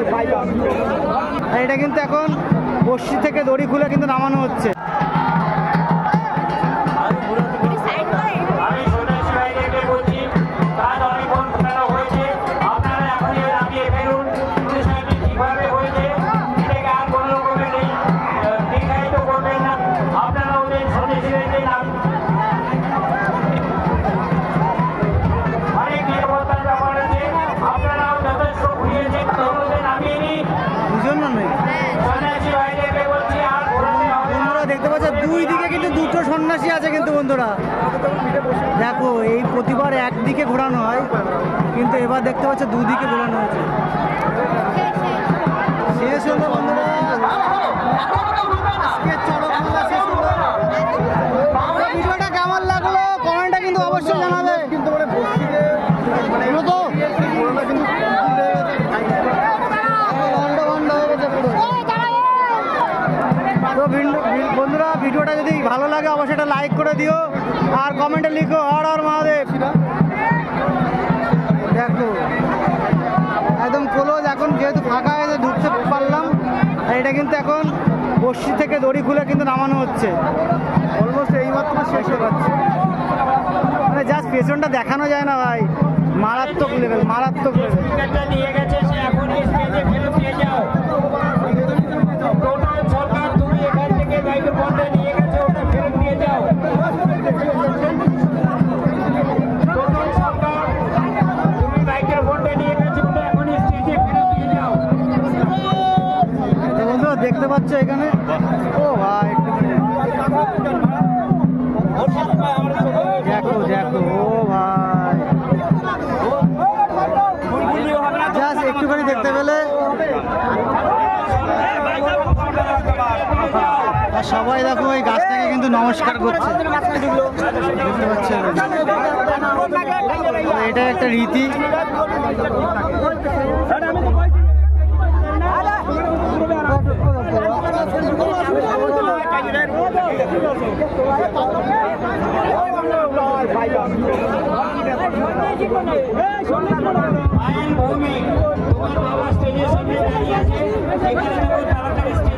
এটা কিন্তু এখন বস্তি থেকে দড়ি খুলে কিন্তু নামানো হচ্ছে। দেখতে পাচ্ছ দুই দিকে কিন্তু দুটো সন্ন্যাসী আছে কিন্তু বন্ধুরা, দেখো এই প্রতিবার একদিকে ঘোরানো হয় কিন্তু এবার দেখতে পাচ্ছ দুদিকে ঘোরানো হয়েছে। শেষ হলো বন্ধুরা, ভিডিওটা কেমন লাগলো কমেন্টটা কিন্তু অবশ্যই জানাবে। তো বন্ধুরা ভিডিওটা যদি ভালো লাগে অবশ্যই এটা লাইক করে দিও আর কমেন্টে লিখো হর হর মহাদেব। দেখো একদম ক্লোজ, এখন যেহেতু ফাঁকা হয়েছে ঢুকতে পারলাম। আর এটা কিন্তু এখন বস্তি থেকে দড়ি খুলে কিন্তু নামানো হচ্ছে। অলমোস্ট এইমাত্র শেষ হয়ে যাচ্ছে, মানে জাস্ট পেছনটা দেখানো যায় না ভাই, মারাত্মক লেভেল, মারাত্মক লেভেল। দেখতে পাচ্ছ এখানে, ও ভাই দেখো দেখো, ও ভাই জাস্ট একটুখানি দেখতে পেলে। আর সবাই দেখো এই গাছটাকে কিন্তু নমস্কার করছে, দেখতে পাচ্ছ, এটা একটা রীতি। ভূমি তোমার বাবা স্টেজের সামনে দাঁড়িয়ে আছে,